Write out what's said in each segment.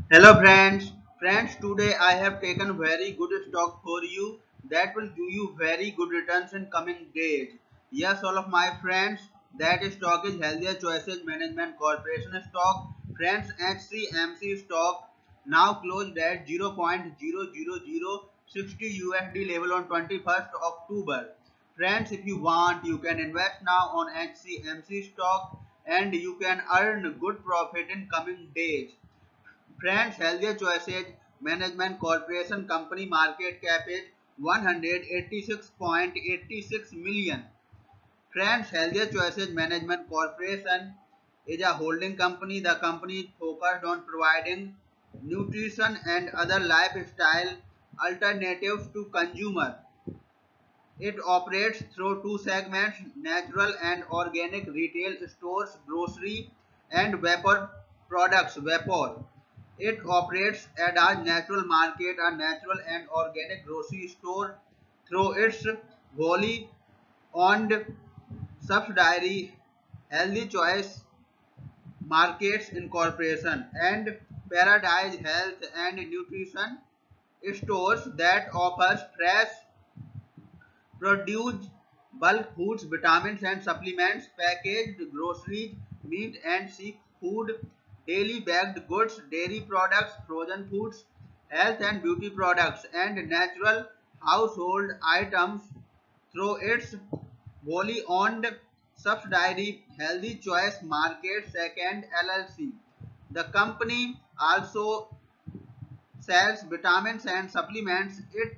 Hello friends. Friends, today I have taken very good stock for you that will give you very good returns in coming days. Yes, all of my friends, that stock is Healthier Choices Management Corporation stock. Friends, HCMC stock now closed at 0.00060 USD level on 21st October. Friends, if you want, you can invest now on HCMC stock and you can earn good profit in coming days. Friends, Healthier Choices Management Corporation company market cap is 186.86 million. Friends, Healthier Choices Management Corporation is a holding company. The company is focused on providing nutrition and other lifestyle alternatives to consumers. It operates through two segments: natural and organic retail stores, grocery and vapor products, vapor. It operates at a natural market, a natural and organic grocery store through its wholly owned subsidiary Healthy Choice Markets Incorporation and Paradise Health and Nutrition stores that offers fresh produce, bulk foods, vitamins and supplements, packaged groceries, meat and seafood, daily bagged goods, dairy products, frozen foods, health and beauty products, and natural household items through its wholly owned subsidiary Healthy Choice Market Second LLC. The company also sells vitamins and supplements. It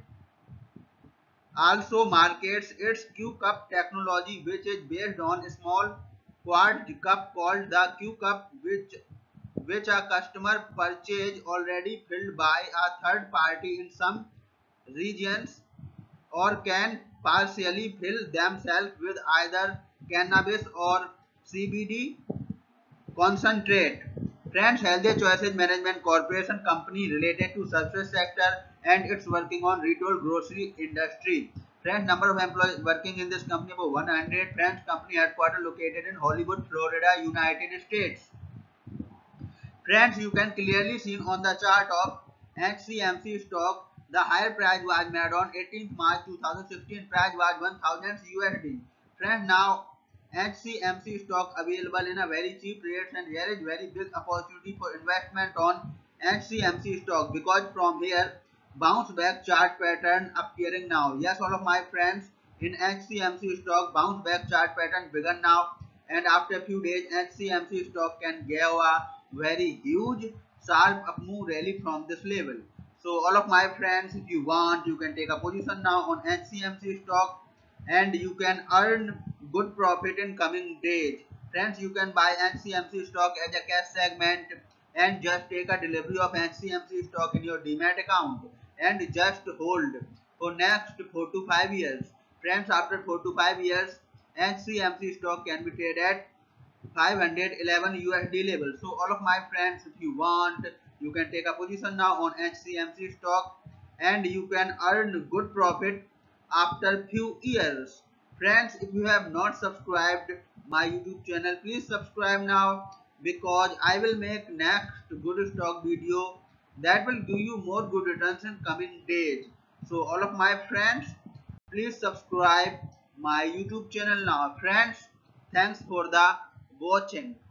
also markets its Q-Cup technology, which is based on a small quart cup called the Q-Cup, which a customer purchase already filled by a third party in some regions or can partially fill themselves with either cannabis or CBD concentrate. Friends, Healthy Choices Management Corporation company related to service sector and it's working on retail grocery industry. Friends, number of employees working in this company about 100. Friends, company headquarters located in Hollywood, Florida, United States. Friends, you can clearly see on the chart of HCMC stock, the higher price was made on 18th March 2016, price was 1000 USD. Friends, now HCMC stock available in a very cheap rates and here is very big opportunity for investment on HCMC stock because from here bounce back chart pattern appearing now. Yes, all of my friends, in HCMC stock bounce back chart pattern begun now and after a few days HCMC stock can give a very huge sharp up move rally from this level. So all of my friends, if you want, you can take a position now on HCMC stock and you can earn good profit in coming days. Friends, you can buy HCMC stock as a cash segment and just take a delivery of HCMC stock in your demat account and just hold for next 4 to 5 years. Friends, after 4 to 5 years, HCMC stock can be traded at 511 USD level. So all of my friends, if you want, you can take a position now on HCMC stock and you can earn good profit after few years. Friends, if you have not subscribed my YouTube channel, please subscribe now because I will make next good stock video that will give you more good returns in coming days. So all of my friends, please subscribe my YouTube channel now. Friends, thanks for the watching.